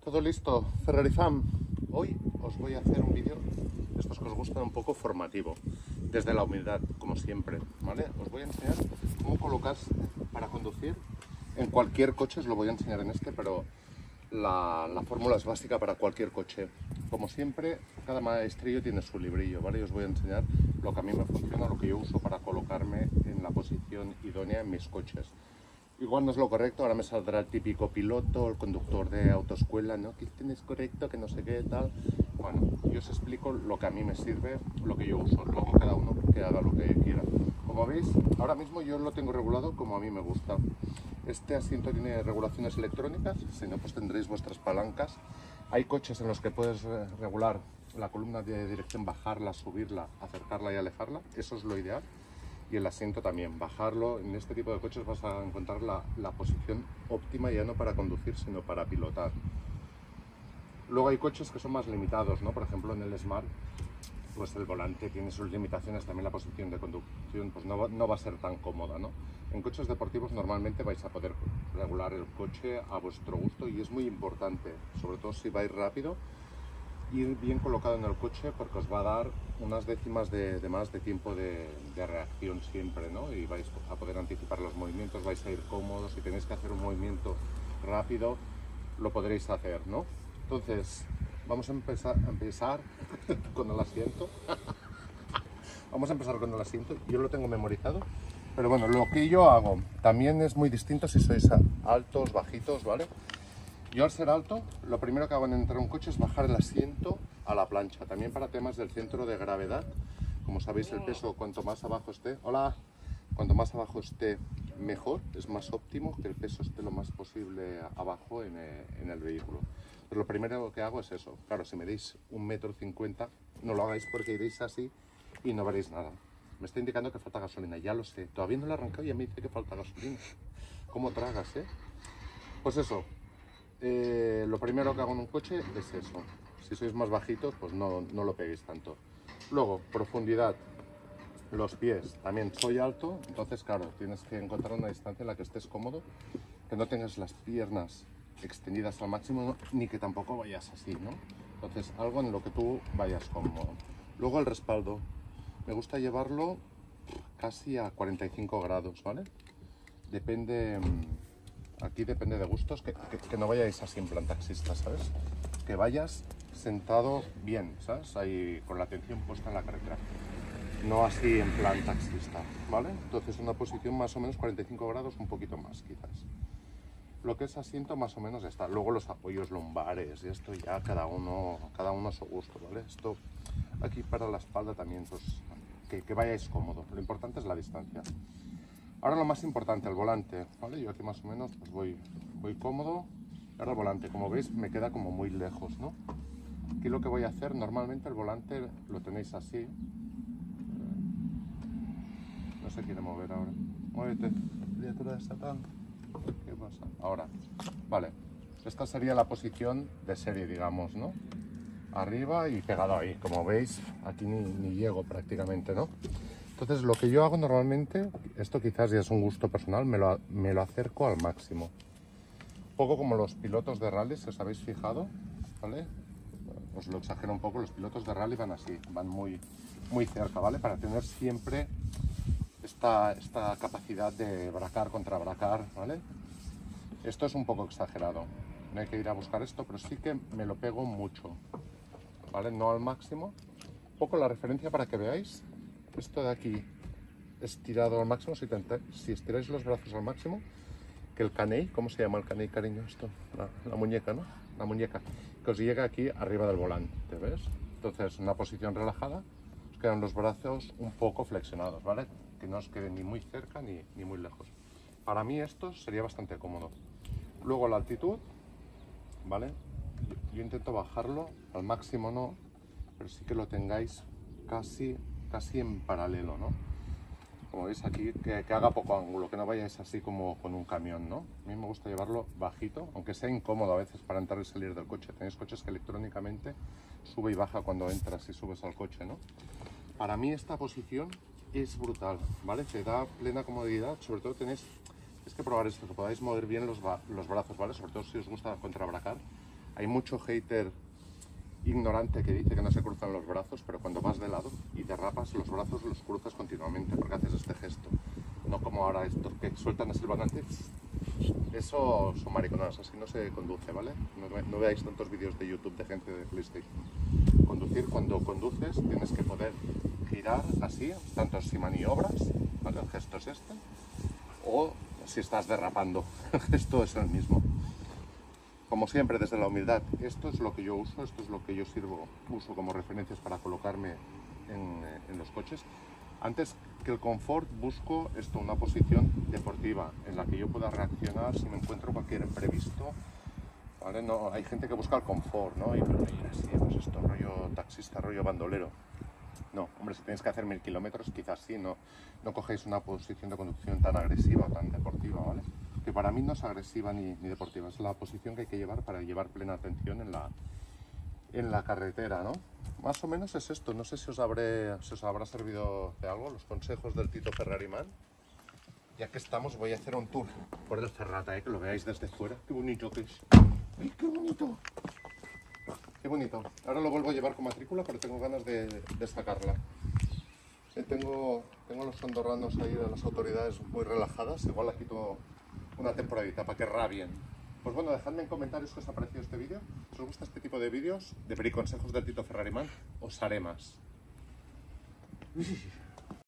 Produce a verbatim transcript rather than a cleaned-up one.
Todo listo, Ferrari Fam. Hoy os voy a hacer un vídeo de estos que os gustan un poco formativo, desde la humildad, como siempre, ¿vale? Os voy a enseñar cómo colocarse para conducir en cualquier coche, os lo voy a enseñar en este, pero la, la fórmula es básica para cualquier coche. Como siempre, cada maestrillo tiene su librillo, ¿vale? Y os voy a enseñar lo que a mí me funciona, lo que yo uso para colocarme en la posición idónea en mis coches. Igual no es lo correcto, ahora me saldrá el típico piloto, el conductor de autoescuela, ¿no? Que este no es correcto, que no sé qué, tal. Bueno, yo os explico lo que a mí me sirve, lo que yo uso, luego cada uno que haga lo que quiera. Como veis, ahora mismo yo lo tengo regulado como a mí me gusta. Este asiento tiene regulaciones electrónicas, si no pues tendréis vuestras palancas. Hay coches en los que puedes regular la columna de dirección, bajarla, subirla, acercarla y alejarla, eso es lo ideal. Y el asiento también, bajarlo. En este tipo de coches vas a encontrar la, la posición óptima ya no para conducir sino para pilotar. Luego hay coches que son más limitados, ¿no? Por ejemplo en el Smart pues el volante tiene sus limitaciones, también la posición de conducción pues no va, no va a ser tan cómoda, ¿no? En coches deportivos normalmente vais a poder regular el coche a vuestro gusto y es muy importante, sobre todo si vais rápido, ir bien colocado en el coche porque os va a dar unas décimas de, de más de tiempo de, de reacción siempre, ¿no? Y vais a poder anticipar los movimientos, vais a ir cómodos. Si tenéis que hacer un movimiento rápido lo podréis hacer, ¿no? Entonces vamos a empezar, a empezar con el asiento. Vamos a empezar con el asiento. Yo lo tengo memorizado, pero bueno, lo que yo hago también es muy distinto si sois altos, bajitos, ¿vale? Yo al ser alto, lo primero que hago en entrar a un coche es bajar el asiento a la plancha, también para temas del centro de gravedad. Como sabéis, el peso cuanto más abajo esté, hola, cuanto más abajo esté mejor, es más óptimo que el peso esté lo más posible abajo en el, en el vehículo. Pero lo primero que hago es eso. Claro, si me deis un metro cincuenta, no lo hagáis porque iréis así y no veréis nada. Me está indicando que falta gasolina, ya lo sé, todavía no lo he arrancado y ya me dice que falta gasolina. ¿Cómo tragas, eh? Pues eso. Eh, lo primero que hago en un coche es eso. Si sois más bajitos, pues no, no lo peguéis tanto. Luego, profundidad. Los pies. También soy alto, entonces claro, tienes que encontrar una distancia en la que estés cómodo, que no tengas las piernas extendidas al máximo, ¿no? Ni que tampoco vayas así, ¿no? Entonces, algo en lo que tú vayas cómodo. Luego el respaldo. Me gusta llevarlo casi a cuarenta y cinco grados, ¿vale? Depende... Aquí depende de gustos, que, que, que no vayáis así en plan taxista, ¿sabes? Que vayas sentado bien, ¿sabes? Ahí con la atención puesta en la carretera. No así en plan taxista, ¿vale? Entonces una posición más o menos cuarenta y cinco grados, un poquito más quizás. Lo que es asiento más o menos está. Luego los apoyos lumbares y esto ya cada uno, cada uno a su gusto, ¿vale? Esto aquí para la espalda también, pues que, que vayáis cómodo. Lo importante es la distancia. Ahora lo más importante, el volante, ¿vale? Yo aquí más o menos pues voy, voy cómodo. Ahora el volante, como veis, me queda como muy lejos, ¿no? Aquí lo que voy a hacer, normalmente el volante lo tenéis así. No se quiere mover ahora. Muévete, criatura de Satán. ¿Qué pasa? Ahora, vale. Esta sería la posición de serie, digamos, ¿no? Arriba y pegado ahí. Como veis, aquí ni, ni llego prácticamente, ¿no? Entonces lo que yo hago normalmente, esto quizás ya es un gusto personal, me lo, me lo acerco al máximo. Un poco como los pilotos de rally, si os habéis fijado, ¿vale? Os lo exagero un poco, los pilotos de rally van así, van muy, muy cerca, ¿vale? Para tener siempre esta, esta capacidad de bracar contra bracar, ¿vale? Esto es un poco exagerado, no hay que ir a buscar esto, pero sí que me lo pego mucho, ¿vale? No al máximo. Un poco la referencia para que veáis. Esto de aquí estirado al máximo, si, te, si estiráis los brazos al máximo, que el canell, ¿cómo se llama el canell, cariño? Esto, la, la muñeca, ¿no? La muñeca, que os llega aquí arriba del volante, ¿ves? Entonces, una posición relajada, os quedan los brazos un poco flexionados, ¿vale? Que no os queden ni muy cerca ni, ni muy lejos. Para mí esto sería bastante cómodo. Luego la altitud, ¿vale? Yo, yo intento bajarlo, al máximo no, pero sí que lo tengáis casi... casi en paralelo, ¿no? Como veis aquí, que, que haga poco ángulo, que no vayáis así como con un camión, ¿no? A mí me gusta llevarlo bajito, aunque sea incómodo a veces para entrar y salir del coche. Tenéis coches que electrónicamente sube y baja cuando entras y subes al coche, ¿no? Para mí esta posición es brutal, ¿vale? Te da plena comodidad, sobre todo tenéis, es que probar esto, que podáis mover bien los, los brazos, ¿vale? Sobre todo si os gusta contrabracar. Hay mucho hater ignorante que dice que no se cruzan los brazos, pero cuando vas de lado y derrapas, los brazos los cruzas continuamente porque haces este gesto. No como ahora estos que sueltan así el volante. Eso son mariconadas, así no se conduce, ¿vale? No, no veáis tantos vídeos de YouTube de gente de PlayStation. Conducir, cuando conduces tienes que poder girar así, tanto si maniobras, ¿vale? El gesto es este, o si estás derrapando, el gesto es el mismo. Como siempre, desde la humildad, esto es lo que yo uso, esto es lo que yo sirvo, uso como referencias para colocarme en, en los coches. Antes que el confort, busco esto, una posición deportiva en la que yo pueda reaccionar si me encuentro cualquier imprevisto, ¿vale? No, hay gente que busca el confort, ¿no? Y, y así, pues esto, rollo taxista, rollo bandolero. No, hombre, si tenéis que hacer mil kilómetros, quizás sí, no, no cogéis una posición de conducción tan agresiva o tan deportiva, ¿vale? Que para mí no es agresiva ni, ni deportiva, es la posición que hay que llevar para llevar plena atención en la, en la carretera, ¿no? Más o menos es esto, no sé si os, habré, si os habrá servido de algo los consejos del Tito Ferrariman. Ya que estamos, voy a hacer un tour por el Ferrata, ¿eh? Que lo veáis desde fuera. Qué bonito que es. ¡Ay, qué bonito! Qué bonito. Ahora lo vuelvo a llevar con matrícula, pero tengo ganas de, de sacarla. Eh, tengo, tengo los andorranos ahí de las autoridades muy relajadas. Igual la quito una temporadita para que rabien. Pues bueno, dejadme en comentarios qué os ha parecido este vídeo. Si os gusta este tipo de vídeos de periconsejos del Tito Ferrariman, os haré más.